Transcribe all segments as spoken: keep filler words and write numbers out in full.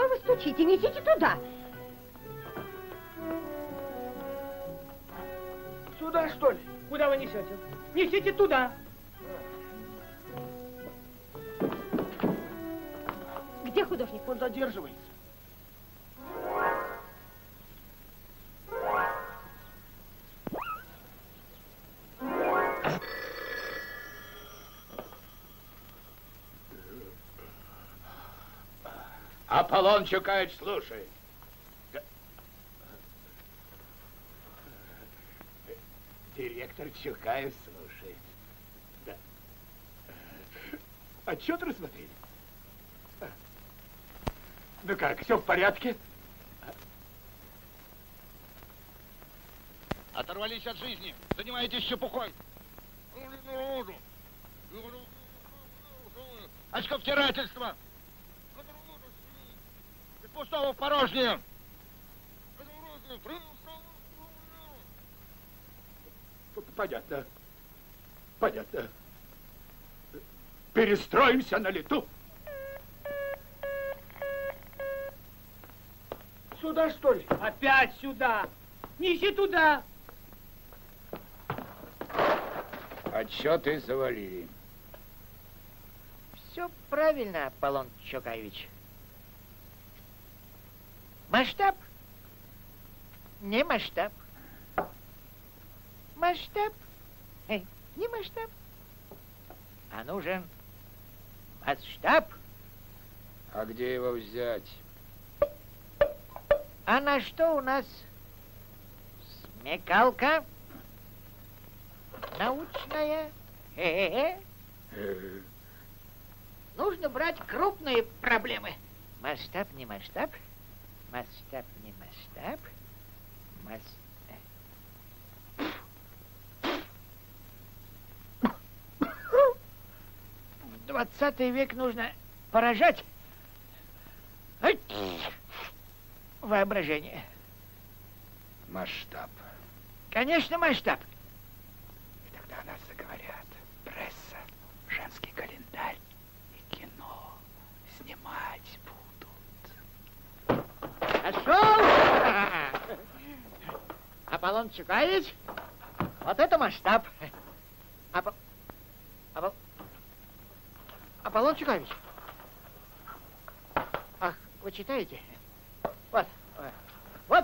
вы стучите? Несите туда. Сюда, что ли? Куда вы несете? Несите туда. Где художник? Он задерживается. Аполлон Чукаевич, слушай. Директор Чукаев слушает. Да. Отчет рассмотрели? Ну как, все в порядке? Оторвались от жизни, занимаетесь чепухой. Очковтирательство. Из пустого в порожнее. Понятно. Понятно. Перестроимся на лету. Сюда, что ли? Опять сюда. Неси туда. Отчеты завалили. Все правильно, Аполлон Чукаевич. Масштаб? Не масштаб. Масштаб? Э, не масштаб. А нужен масштаб. А где его взять? А на что у нас смекалка научная? Хе-хе-хе. Нужно брать крупные проблемы. Масштаб не масштаб. Масштаб не масштаб. Масштаб. В двадцатый век нужно поражать воображение. Масштаб. Конечно, масштаб. И тогда о нас заговорят. Пресса, женский календарь и кино. Снимать будут. Пошел! Аполлон Чукаевич, вот это масштаб. Апо... Апо... Аполлон Чукаевич. Ах, вы читаете? Вот. Вот.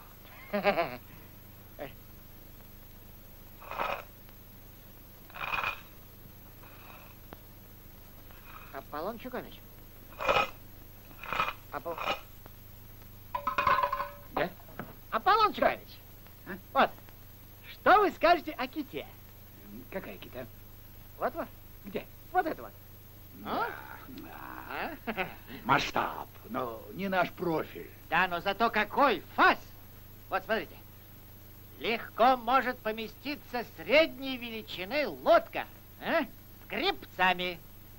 Аполлон Чукаевич. Апол... Да? Аполлон Чукаевич. А? Вот. Что вы скажете о ките? Какая кита? Вот вот. Где? Вот это вот. Да, А? да. Масштаб, но не наш профиль. Да, но зато какой фас! Вот смотрите. Легко может поместиться средней величины лодка, а? С гребцами.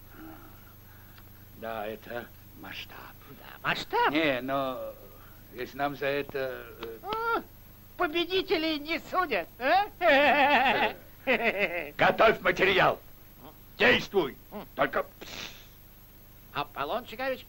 Да, это масштаб. Да, масштаб. Не, но если нам за это... А, победителей не судят, а? Готовь материал. Действуй. Только... Аполлон Чукаевич.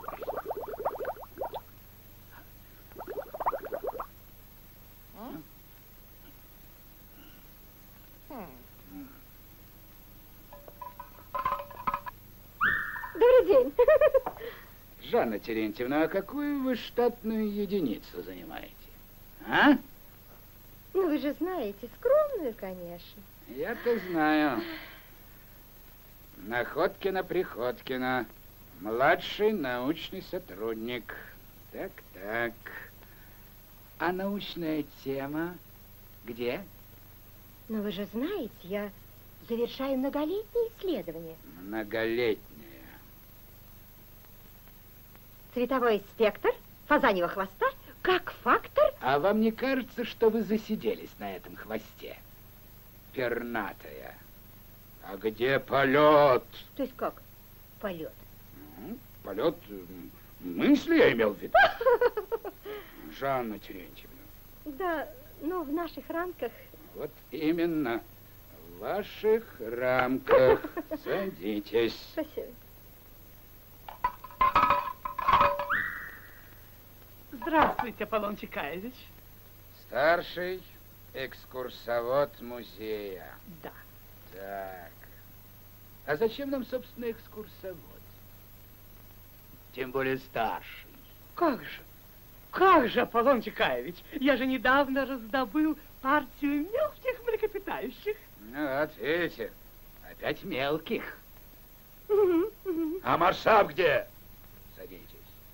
Добрый день. Жанна Терентьевна, а какую вы штатную единицу занимаете? А? Ну, вы же знаете, скромную, конечно. Я-то знаю. Находкина-Приходкина. Младший научный сотрудник. Так-так. А научная тема где? Но вы же знаете, я завершаю многолетние исследования. Многолетняя. Цветовой спектр фазаньего хвоста как фактор... А вам не кажется, что вы засиделись на этом хвосте? Пернатая. А где полет? То есть как полет? Ну, полет мысли я имел в виду. Жанна Терентьевна. Да, но в наших рамках... Вот именно. В ваших рамках. Садитесь. Спасибо. Здравствуйте, Аполлон Чекаевич. Старший экскурсовод музея. Да. Так. А зачем нам, собственно, экскурсовод? Тем более старший. Как же? Как же, Аполлон Чекаевич? Я же недавно раздобыл партию мелких млекопитающих. Ну вот, видите, опять мелких. А масштаб где? Садитесь.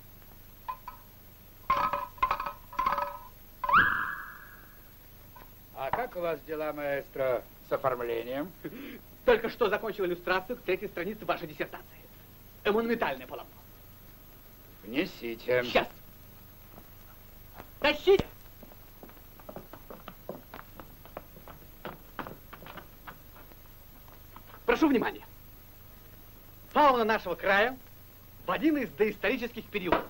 А как у вас дела, маэстро, с оформлением? Только что закончил иллюстрацию к третьей странице вашей диссертации. Монументальное полотно. Внесите. Сейчас. Тащите! Прошу внимания. Фауна нашего края в один из доисторических периодов.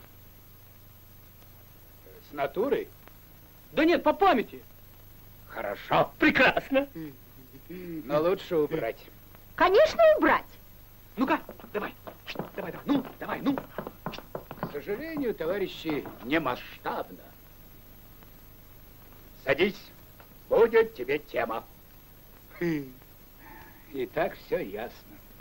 С натурой? Да нет, по памяти. Хорошо. Прекрасно. Но лучше убрать. Конечно, убрать. Ну-ка, давай. Давай, давай. Ну, давай, ну. К сожалению, товарищи, не масштабно. Садись. Будет тебе тема. И так все ясно.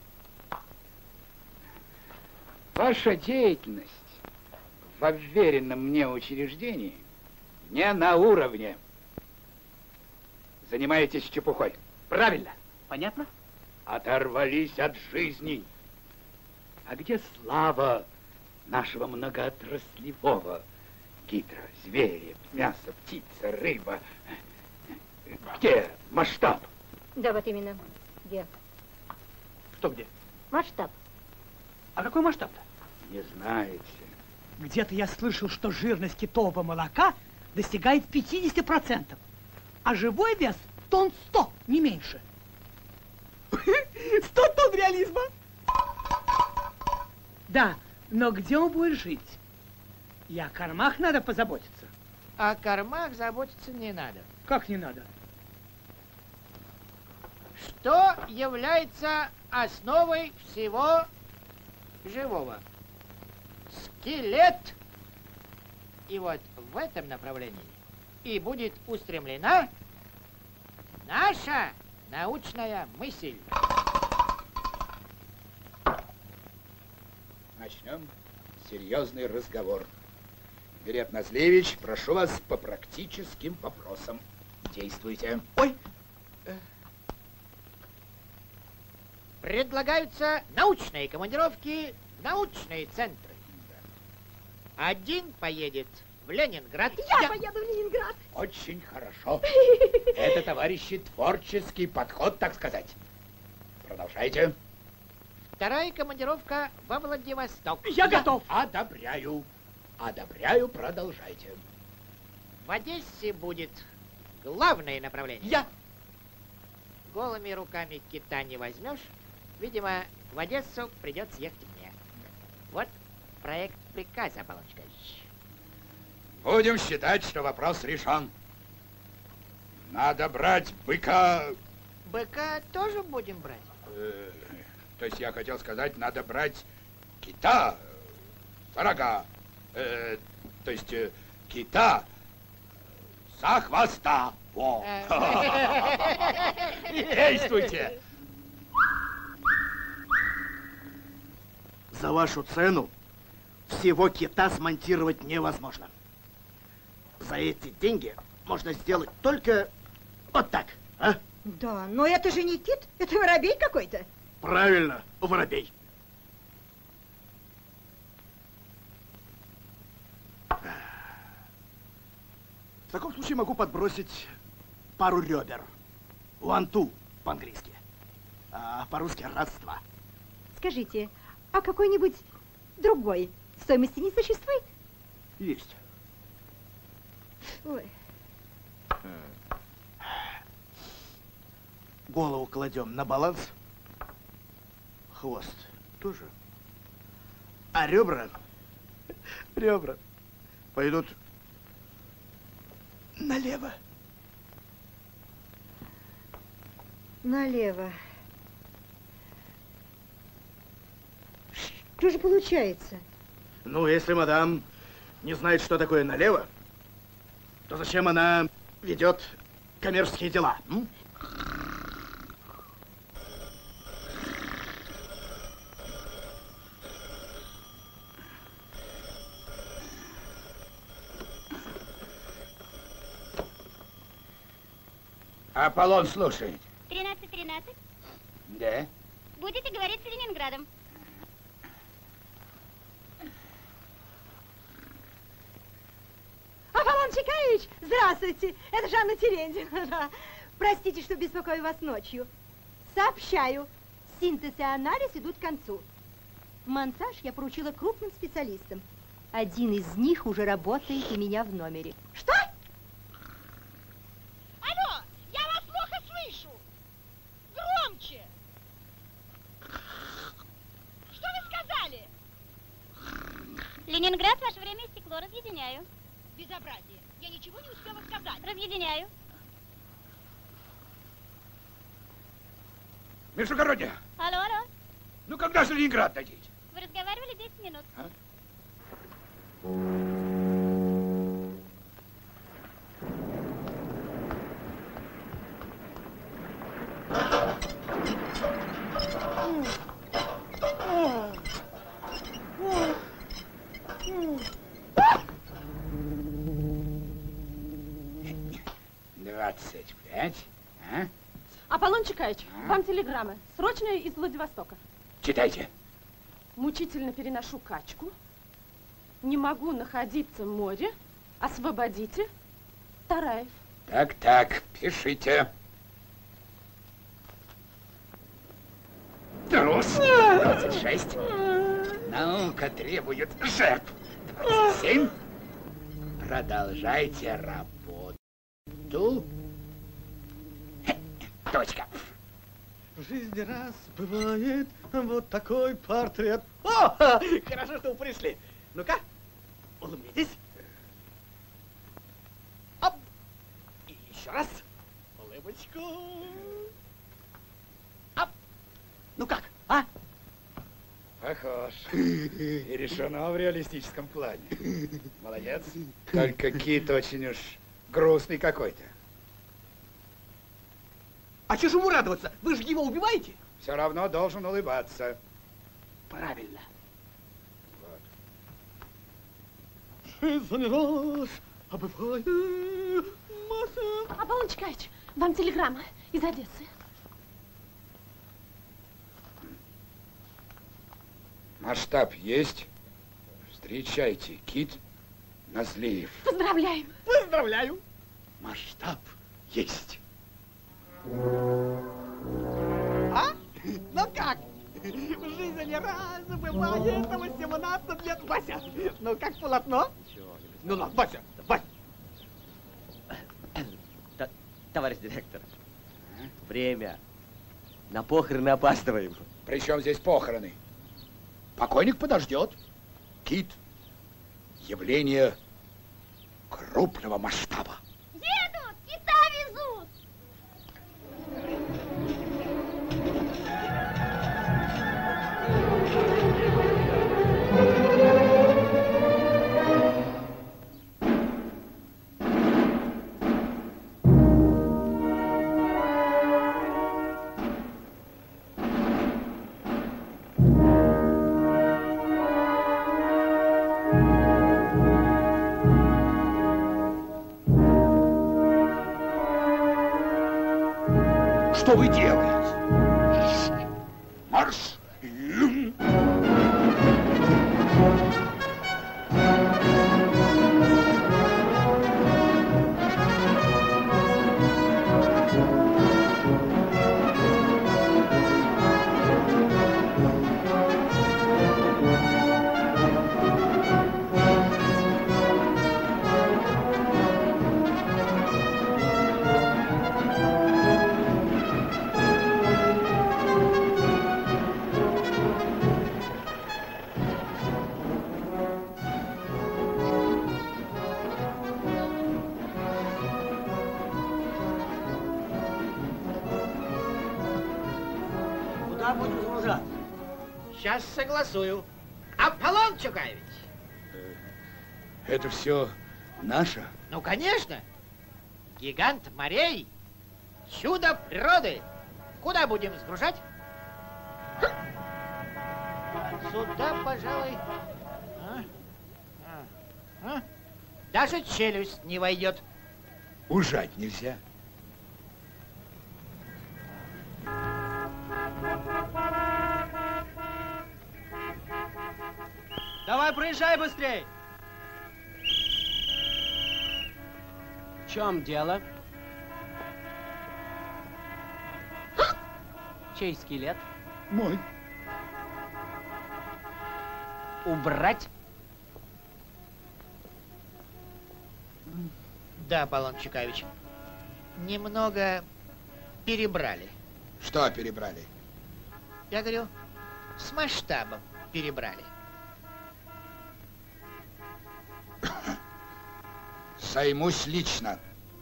Ваша деятельность в уверенном мне учреждении не на уровне. Занимаетесь чепухой. Правильно. Понятно? Оторвались от жизни. А где слава нашего многоотраслевого? Гидра, звери, мясо, птица, рыба. Где масштаб? Да, вот именно. Где? Что где? Масштаб. А какой масштаб-то? Не знаете. Где-то я слышал, что жирность китового молока достигает пятидесяти процентов, а живой вес тонн сто, не меньше. Сто тонн реализма. Да, но где он будет жить? И о кормах надо позаботиться. О кормах заботиться не надо. Как не надо? Что является основой всего живого? Скелет. И вот в этом направлении и будет устремлена наша научная мысль. Начнем серьезный разговор. Берет Назлевич, прошу вас по практическим вопросам. Действуйте. Ой. Предлагаются научные командировки в научные центры. Один поедет в Ленинград. Я, Я поеду в Ленинград. Очень хорошо. Это, товарищи, творческий подход, так сказать. Продолжайте. Вторая командировка во Владивосток. Я готов. Одобряю. Одобряю, продолжайте. В Одессе будет главное направление. Я. Голыми руками кита не возьмешь. Видимо, в Одессу придется ехать мне. Вот проект приказа, Аполлон Чекаевич. Будем считать, что вопрос решен. Надо брать быка... Быка тоже будем брать? Э, то есть я хотел сказать, надо брать кита за рога. Э, то есть э, кита за хвоста. Во. Действуйте. За вашу цену всего кита смонтировать невозможно. За эти деньги можно сделать только вот так, а? Да, но это же не кит, это воробей какой-то. Правильно, воробей. В таком случае могу подбросить пару ребер. One, two по-английски. А по-русски раз-два. Скажите, а какой-нибудь другой стоимости не существует? Есть. Ой. Голову кладем на баланс. Хвост тоже. А ребра, ребра пойдут налево. Налево. Что же получается? Ну, если мадам не знает, что такое налево, то зачем она ведет коммерческие дела? М? Аполлон слушает. тринадцать тринадцать. Да. Будете говорить с Ленинградом. Аполлон Чекаевич, здравствуйте. Это Жанна Терентьевна. Простите, что беспокою вас ночью. Сообщаю, синтез и анализ идут к концу. Монтаж я поручила крупным специалистам. Один из них уже работает у меня в номере. Что? Алло, я вас плохо слышу. Громче. Что вы сказали? Ленинград, ваше время истекло. Разъединяю. Безобразие. Я ничего не успела сказать. Разъединяю. Междугородняя. Алло, алло. Ну, когда же Ленинград дадите? Вы разговаривали десять минут. А? Двадцать пять, а? Аполлон Чекаевич, А? вам телеграмма. Срочная из Владивостока. Читайте. Мучительно переношу качку. Не могу находиться в море. Освободите. Тараев. Так, так, пишите. Трус. двадцать шесть. Наука требует жертв. двадцать семь. Продолжайте работу. Точка. В жизни раз бывает вот такой портрет. О, хорошо, что вы пришли. Ну-ка, улыбнитесь. Оп. И еще раз. Улыбочку. Оп. Ну как, а? Похож. И решено в реалистическом плане. Молодец. Только Кит очень уж грустный какой-то. А что же ему радоваться? Вы же его убиваете? Все равно должен улыбаться. Правильно. Вот. Жизнь раз, а бывает масса. Аполлон Чекаевич, вам телеграмма из Одессы. Масштаб есть. Встречайте, Кит Назлиев. Поздравляем. Поздравляю. Масштаб есть. А? Ну как? В жизни раз бывает восемнадцать лет. Вася, ну как полотно? Ну ладно, Вася, Вася. Т- Товарищ директор, время. На похороны опаздываем. При чем здесь похороны? Покойник подождет. Кит. Явление крупного масштаба. Едут, кита везут. Что вы делаете? Марш! Куда будем загружаться? Сейчас согласую. Аполлон Чекаевич. Это все Наша? Ну, конечно. Гигант морей. Чудо природы. Куда будем сгружать? Сюда, пожалуй. А? А? А? Даже челюсть не войдет. Ужать нельзя. Давай, проезжай быстрей. В чем дело? Чей скелет? Мой. Убрать? Да, Аполлон Чекавич. Немного перебрали. Что перебрали? Я говорю, с масштабом перебрали. Займусь лично.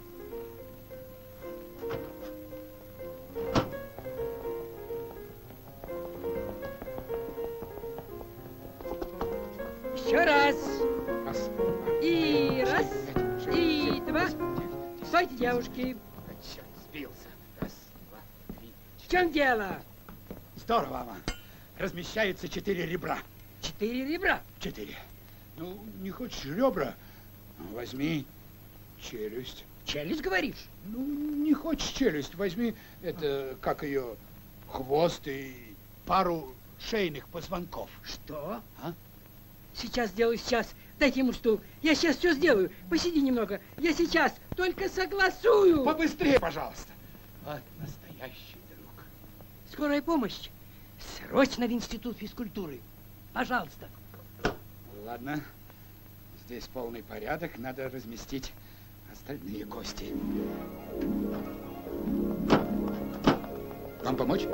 Еще раз. И раз, и два. Стойте, девушки. Сбился. Раз, два, три. В чем дело? Здорово, мама. Размещаются четыре ребра. Четыре ребра? Четыре. Ну, не хочешь ребра? Возьми челюсть. Челюсть, говоришь? Ну, не хочешь челюсть, возьми это, как ее, хвост и пару шейных позвонков. Что? А? Сейчас сделаю, сейчас. Дайте ему стул. Я сейчас все сделаю. Посиди немного. Я сейчас только согласую. Побыстрее, пожалуйста. Вот настоящий друг. Скорая помощь. Срочно в институт физкультуры. Пожалуйста. Ладно. Здесь полный порядок. Надо разместить остальные кости. Вам помочь?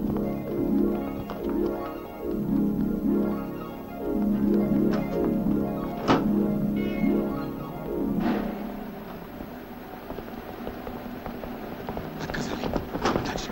Отказали. Дальше.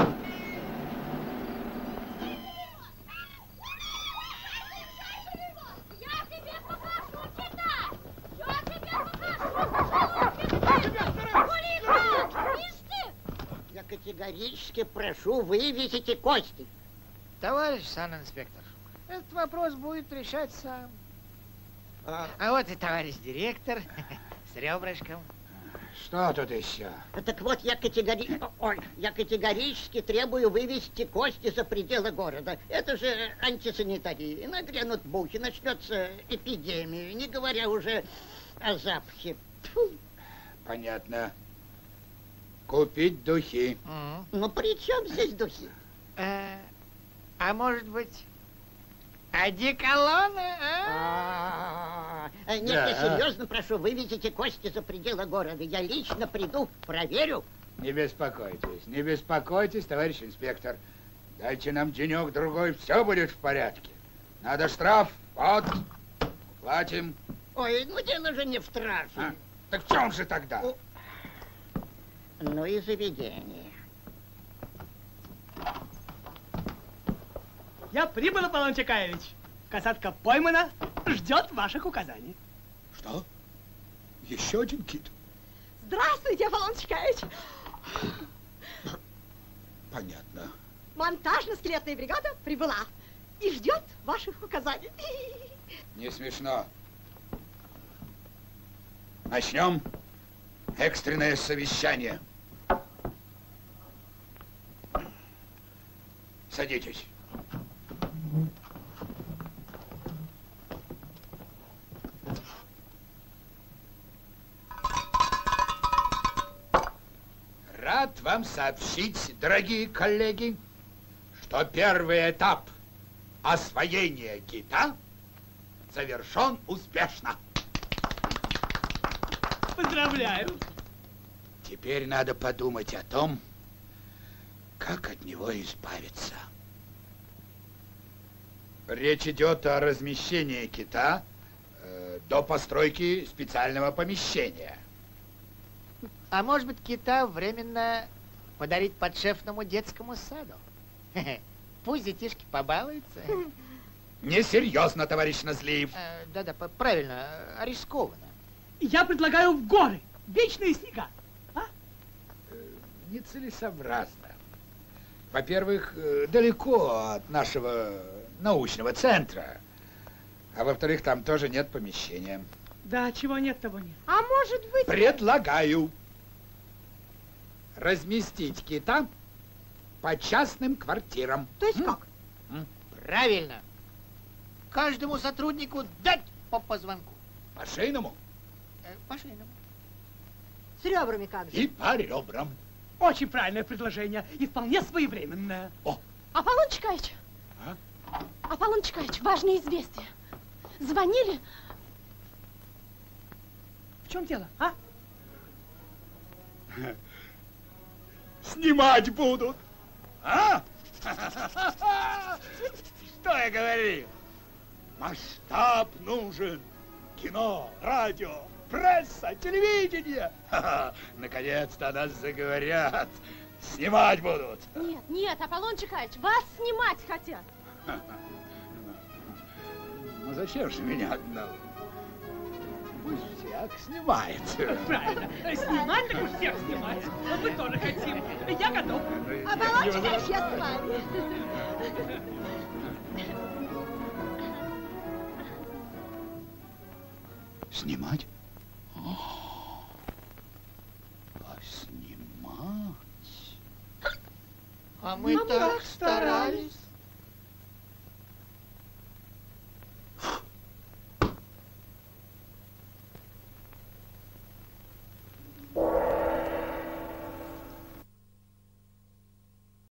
Я категорически прошу выявить эти кости. Товарищ санинспектор, этот вопрос будет решать сам. А, а вот и товарищ директор с ребрышком. Что тут еще? Так вот, я, категори... Ой, я категорически требую вывести кости за пределы города. Это же антисанитария. Нагрянут бухи, начнется эпидемия, не говоря уже о запахе. Тьфу. Понятно. Купить духи. Mm. Ну, при чем здесь духи? А, а может быть, одеколоны, а? а? Нет, я серьезно прошу, выведите кости за пределы города. Я лично приду, проверю. Не беспокойтесь, не беспокойтесь, товарищ инспектор. Дайте нам денек-другой, все будет в порядке. Надо штраф, вот, платим. Ой, ну дело же не в штрафе. А? Так в чем же тогда? Ну и заведение. Я прибыл, Аполлон Чекаевич. Касатка поймана, ждет ваших указаний. Что? Еще один кит? Здравствуйте, Аполлон Чекаевич. Понятно. Монтажно-скелетная бригада прибыла и ждет ваших указаний. Не смешно. Начнем экстренное совещание. Садитесь. Рад вам сообщить, дорогие коллеги, что первый этап освоения кита завершен успешно. Поздравляю. Теперь надо подумать о том, как от него избавиться. Речь идет о размещении кита э, до постройки специального помещения. А может быть, кита временно подарить подшефному детскому саду? Пусть детишки побалуются. Несерьезно, товарищ Назлиев. Да-да, правильно, рискованно. Я предлагаю в горы. Вечные снега. А? Нецелесообразно. Во-первых, э, далеко от нашего научного центра. А во-вторых, там тоже нет помещения. Да, чего нет, того нет. А может быть... Предлагаю разместить кита по частным квартирам. То есть М? как? М? Правильно. Каждому сотруднику дать по позвонку. По шейному Э, по шейному. С ребрами как же? и по ребрам. Очень правильное предложение и вполне своевременное. О, Аполлон Чекаевич! А? Аполлон Чекаевич, важное известие. Звонили. В чем дело, а? снимать будут. А? Что я говорил? Масштаб нужен. Кино, радио, пресса, телевидение. Ха-ха. Наконец-то нас заговорят. Снимать будут. Нет, нет, Аполлон Чекаевич, вас снимать хотят. Ну зачем же меня одного? Пусть всяк снимает. Правильно. Снимать, так уж всех снимать. Мы тоже хотим. Я готов. Аполлон Чекаевич, я с вами. Снимать? О, а снимать? А мы так старались.